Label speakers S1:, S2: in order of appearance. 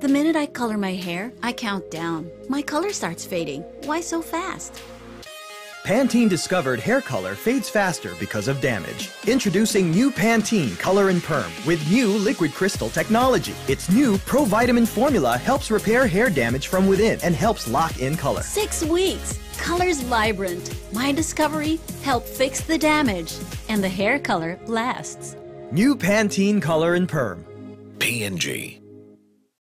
S1: The minute I color my hair, I count down. My color starts fading. Why so fast?
S2: Pantene discovered hair color fades faster because of damage. Introducing new Pantene Color and Perm with new liquid crystal technology. Its new pro-vitamin formula helps repair hair damage from within and helps lock in color.
S1: 6 weeks. Color's vibrant. My discovery helped fix the damage. And the hair color lasts.
S2: New Pantene Color and Perm.
S3: P&G.